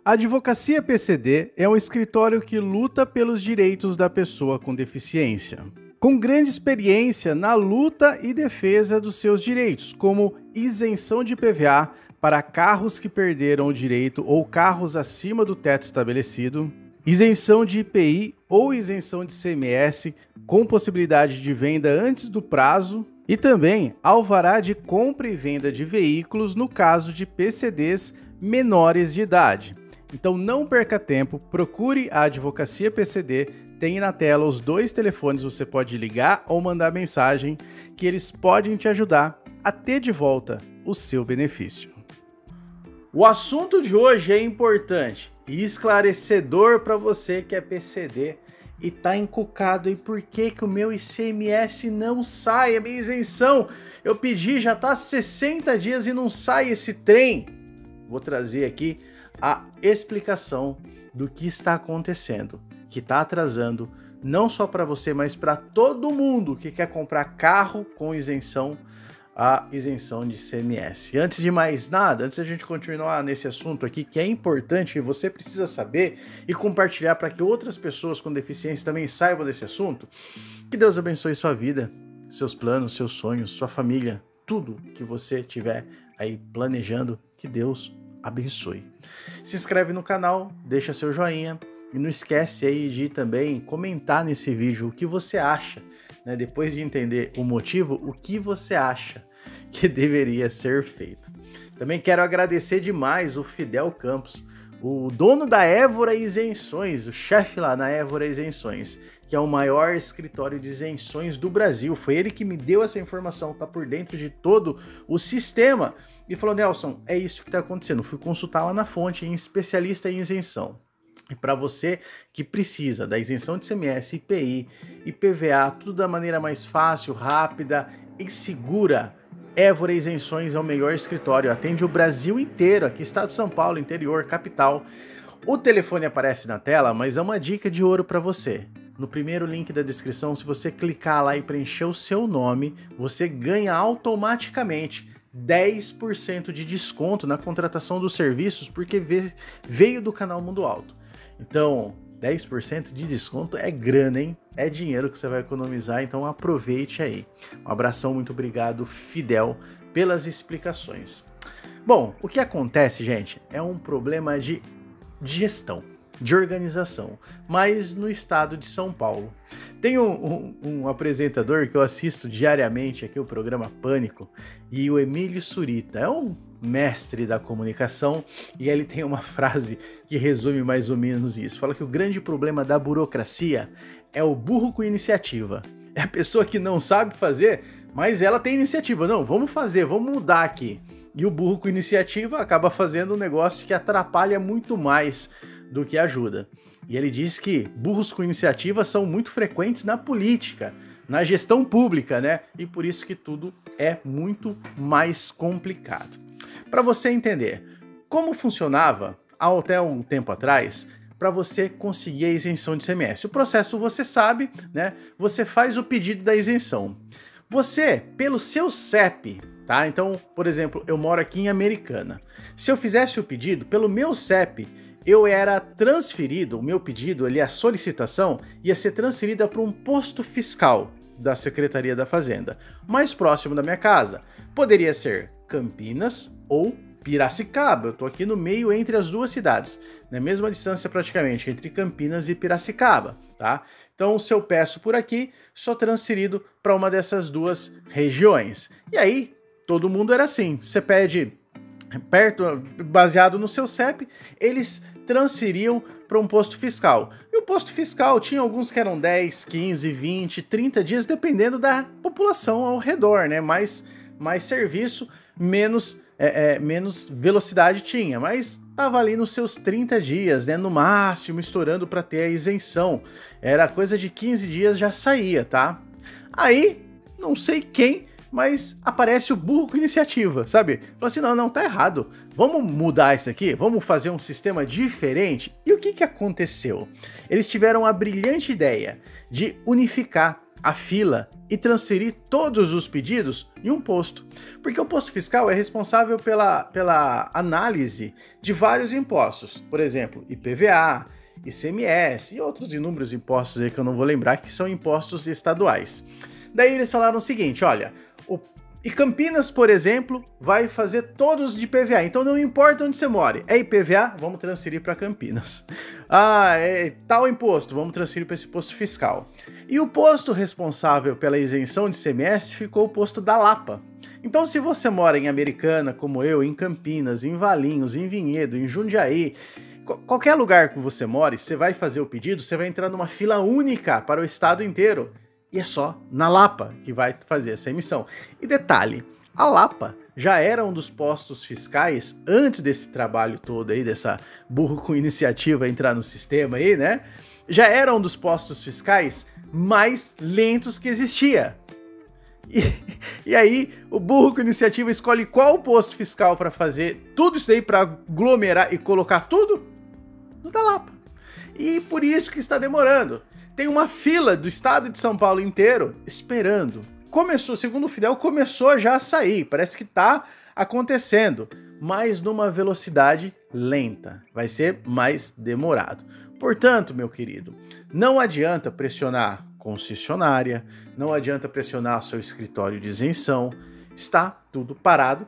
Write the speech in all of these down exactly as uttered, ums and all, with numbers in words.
A Advocacia P C D é um escritório que luta pelos direitos da pessoa com deficiência, com grande experiência na luta e defesa dos seus direitos, como isenção de I P V A para carros que perderam o direito ou carros acima do teto estabelecido, isenção de I P I ou isenção de I C M S com possibilidade de venda antes do prazo e também alvará de compra e venda de veículos no caso de P C Ds menores de idade. Então não perca tempo, procure a Advocacia P C D, tem na tela os dois telefones, você pode ligar ou mandar mensagem que eles podem te ajudar a ter de volta o seu benefício. O assunto de hoje é importante e esclarecedor para você que é P C D e tá encucado aí por que que o meu I C M S não sai, a minha isenção. Eu pedi, já tá sessenta dias e não sai esse trem. Vou trazer aqui a explicação do que está acontecendo, que está atrasando não só para você, mas para todo mundo que quer comprar carro com isenção, a isenção de I C M S. Antes de mais nada, antes da gente continuar nesse assunto aqui, que é importante e você precisa saber e compartilhar para que outras pessoas com deficiência também saibam desse assunto, que Deus abençoe sua vida, seus planos, seus sonhos, sua família, tudo que você tiver aí planejando, que Deus abençoe. Se inscreve no canal, deixa seu joinha e não esquece aí de também comentar nesse vídeo o que você acha, né? Depois de entender o motivo, o que você acha que deveria ser feito. Também quero agradecer demais o Fidel Campos, o dono da Évora Isenções, o chefe lá na Évora Isenções, que é o maior escritório de isenções do Brasil. Foi ele que me deu essa informação, tá por dentro de todo o sistema. E falou, Nelson, é isso que está acontecendo. Fui consultar lá na fonte, em especialista em isenção. E para você que precisa da isenção de I C M S, I P I, I P V A, tudo da maneira mais fácil, rápida e segura, Évora Isenções é o melhor escritório, atende o Brasil inteiro, aqui estado de São Paulo, interior, capital. O telefone aparece na tela, mas é uma dica de ouro para você. No primeiro link da descrição, se você clicar lá e preencher o seu nome, você ganha automaticamente dez por cento de desconto na contratação dos serviços, porque veio do canal Mundo Alto. Então, dez por cento de desconto é grana, hein? É dinheiro que você vai economizar, então aproveite aí. Um abração, muito obrigado, Fidel, pelas explicações. Bom, o que acontece, gente, é um problema de gestão, de organização, mas no estado de São Paulo. Tem um, um, um apresentador que eu assisto diariamente aqui, o programa Pânico, e o Emílio Surita, é um mestre da comunicação, e ele tem uma frase que resume mais ou menos isso. Fala que o grande problema da burocracia é o burro com iniciativa. É a pessoa que não sabe fazer, mas ela tem iniciativa. Não, vamos fazer, vamos mudar aqui. E o burro com iniciativa acaba fazendo um negócio que atrapalha muito mais do que ajuda. E ele diz que burros com iniciativa são muito frequentes na política, na gestão pública, né? E por isso que tudo é muito mais complicado. Para você entender como funcionava até um tempo atrás, para você conseguir a isenção de I C M S. O processo você sabe, né? Você faz o pedido da isenção. Você, pelo seu C E P, tá? Então, por exemplo, eu moro aqui em Americana. Se eu fizesse o pedido, pelo meu C E P, eu era transferido, o meu pedido ali, a solicitação, ia ser transferida para um posto fiscal da Secretaria da Fazenda, mais próximo da minha casa. Poderia ser Campinas ou Piracicaba. Eu tô aqui no meio entre as duas cidades, na mesma distância praticamente entre Campinas e Piracicaba, tá? Então, se eu peço por aqui, sou transferido para uma dessas duas regiões. E aí, todo mundo era assim, você pede perto, baseado no seu C E P, eles transferiam para um posto fiscal. E o posto fiscal tinha alguns que eram dez, quinze, vinte, trinta dias, dependendo da população ao redor, né? Mais, mais serviço, menos, é, é, menos velocidade tinha, mas tava ali nos seus trinta dias, né? No máximo, estourando para ter a isenção. Era coisa de quinze dias já saía, tá? Aí, não sei quem mas aparece o burro com iniciativa, sabe? Fala assim, não, não, tá errado, vamos mudar isso aqui, vamos fazer um sistema diferente. E o que que aconteceu? Eles tiveram a brilhante ideia de unificar a fila e transferir todos os pedidos em um posto. Porque o posto fiscal é responsável pela, pela análise de vários impostos. Por exemplo, I P V A, I C M S e outros inúmeros impostos aí que eu não vou lembrar, que são impostos estaduais. Daí eles falaram o seguinte, olha, o E Campinas, por exemplo, vai fazer todos de I P V A, então não importa onde você mora, é I P V A, vamos transferir para Campinas. Ah, é tal imposto, vamos transferir para esse posto fiscal. E o posto responsável pela isenção de I C M S ficou o posto da Lapa. Então se você mora em Americana, como eu, em Campinas, em Valinhos, em Vinhedo, em Jundiaí, qualquer lugar que você more, você vai fazer o pedido, você vai entrar numa fila única para o estado inteiro. E é só na Lapa que vai fazer essa emissão. E detalhe, a Lapa já era um dos postos fiscais, antes desse trabalho todo aí, dessa burro com iniciativa entrar no sistema aí, né? Já era um dos postos fiscais mais lentos que existia. E, e aí, o burro com iniciativa escolhe qual posto fiscal para fazer tudo isso daí, para aglomerar e colocar tudo no da Lapa. E por isso que está demorando. Tem uma fila do estado de São Paulo inteiro esperando. Começou, segundo o Fidel, começou já a sair. Parece que tá acontecendo, mas numa velocidade lenta. Vai ser mais demorado. Portanto, meu querido, não adianta pressionar concessionária, não adianta pressionar seu escritório de isenção. Está tudo parado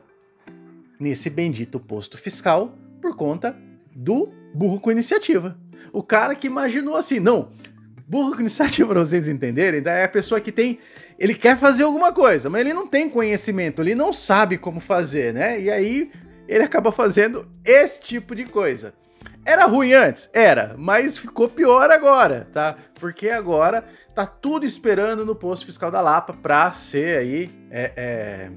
nesse bendito posto fiscal por conta do burro com iniciativa. O cara que imaginou assim, não... Burro com iniciativa, para vocês entenderem, é a pessoa que tem... Ele quer fazer alguma coisa, mas ele não tem conhecimento, ele não sabe como fazer, né? E aí ele acaba fazendo esse tipo de coisa. Era ruim antes? Era, mas ficou pior agora, tá? Porque agora tá tudo esperando no posto fiscal da Lapa para ser aí é, é,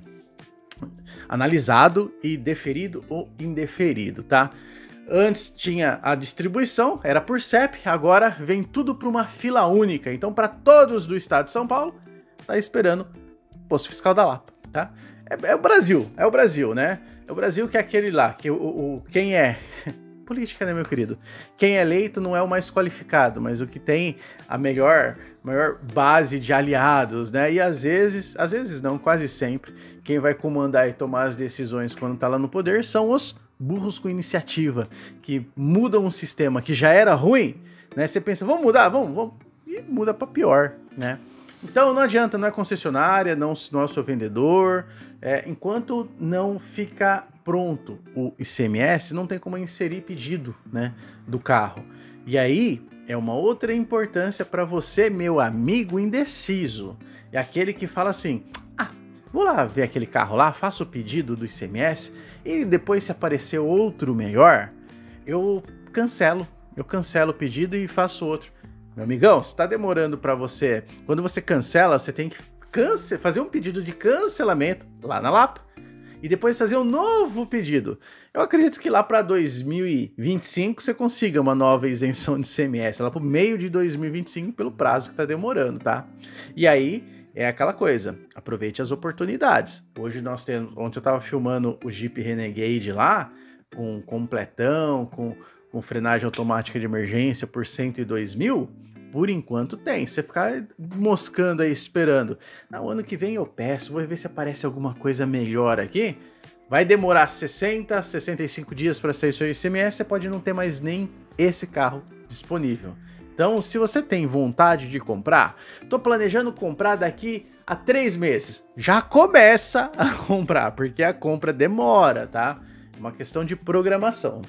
analisado e deferido ou indeferido, tá? Antes tinha a distribuição, era por C E P, agora vem tudo para uma fila única. Então, para todos do estado de São Paulo, tá esperando o posto fiscal da Lapa, tá? É, é o Brasil, é o Brasil, né? É o Brasil que é aquele lá, que o, o quem é... Política, né, meu querido? Quem é eleito não é o mais qualificado, mas o que tem a melhor, maior base de aliados, né? E às vezes, às vezes não, quase sempre, quem vai comandar e tomar as decisões quando tá lá no poder são os burros com iniciativa, que mudam um sistema que já era ruim, né? Você pensa, vamos mudar, vamos, vamos, e muda para pior, né? Então não adianta, não é concessionária, não, não é o seu vendedor, é, enquanto não fica pronto o I C M S, não tem como inserir pedido, né, do carro. E aí é uma outra importância para você, meu amigo indeciso, é aquele que fala assim, ah, vou lá ver aquele carro lá, faço o pedido do I C M S e depois se aparecer outro melhor, eu cancelo, eu cancelo o pedido e faço outro. Meu amigão, se tá demorando para você, quando você cancela, você tem que cance fazer um pedido de cancelamento lá na Lapa e depois fazer um novo pedido. Eu acredito que lá para dois mil e vinte e cinco você consiga uma nova isenção de I C M S, lá pro meio de dois mil e vinte e cinco pelo prazo que tá demorando, tá? E aí é aquela coisa, aproveite as oportunidades. Hoje nós temos, ontem eu tava filmando o Jeep Renegade lá, com completão, com, com frenagem automática de emergência por cento e dois mil, por enquanto tem. Você ficar moscando aí, esperando. No ano que vem eu peço, vou ver se aparece alguma coisa melhor aqui. Vai demorar sessenta, sessenta e cinco dias para sair seu I C M S, você pode não ter mais nem esse carro disponível. Então, se você tem vontade de comprar, tô planejando comprar daqui a três meses. Já começa a comprar, porque a compra demora, tá? É uma questão de programação.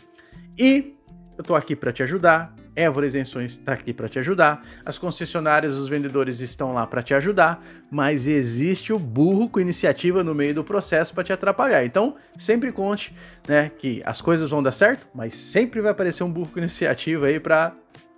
E eu tô aqui para te ajudar. Évora Isenções está aqui para te ajudar, as concessionárias, os vendedores estão lá para te ajudar, mas existe o burro com iniciativa no meio do processo para te atrapalhar. Então, sempre conte, né, que as coisas vão dar certo, mas sempre vai aparecer um burro com iniciativa aí para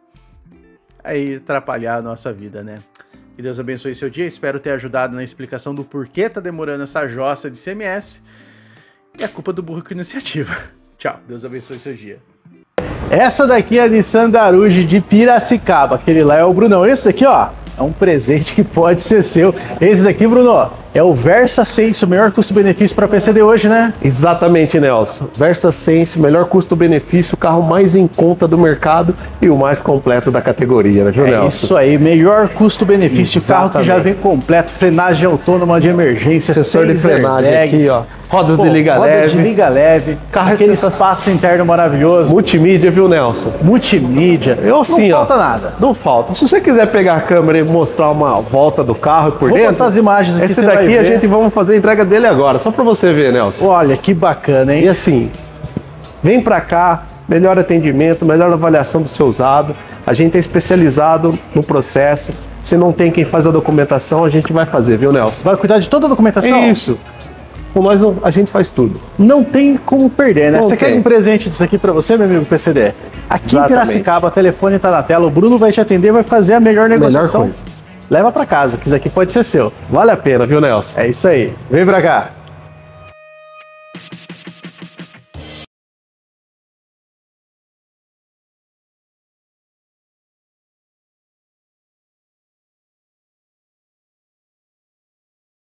aí atrapalhar a nossa vida, né? Que Deus abençoe seu dia, espero ter ajudado na explicação do porquê tá demorando essa jossa de I C M S e a culpa do burro com iniciativa. Tchau, Deus abençoe seu dia. Essa daqui é a Nissan Darude de Piracicaba, aquele lá é o Brunão. Esse aqui, ó, é um presente que pode ser seu. Esse daqui, Bruno, É o Versa Sense, o melhor custo-benefício para P C D hoje, né? Exatamente, Nelson. Versa Sense, melhor custo-benefício, o carro mais em conta do mercado e o mais completo da categoria, né, viu, É Nelson? isso aí, melhor custo-benefício, o carro que já vem completo, frenagem autônoma de emergência, sensor de frenagem aqui, ó. Rodas Pô, de liga roda leve. de liga leve, Carro aquele sensacional. espaço interno maravilhoso. Multimídia, viu, Nelson? Multimídia. Eu assim, não ó, falta nada. Não falta. Se você quiser pegar a câmera e mostrar uma volta do carro por Vou dentro, mostrar as imagens aqui, esse você vai daqui a ver. gente vamos fazer a entrega dele agora, só pra você ver, Nelson. Olha que bacana, hein? E assim, vem pra cá, melhor atendimento, melhor avaliação do seu usado. A gente é especializado no processo. Se não tem quem faz a documentação, a gente vai fazer, viu, Nelson? Vai cuidar de toda a documentação? Isso. Com nós a gente faz tudo. Não tem como perder, né? Não Você tem. quer um presente disso aqui pra você, meu amigo P C D? Aqui Exatamente. em Piracicaba, o telefone tá na tela, o Bruno vai te atender, vai fazer a melhor negociação. coisa. Leva pra casa, que isso aqui pode ser seu. Vale a pena, viu, Nelson? É isso aí. Vem pra cá.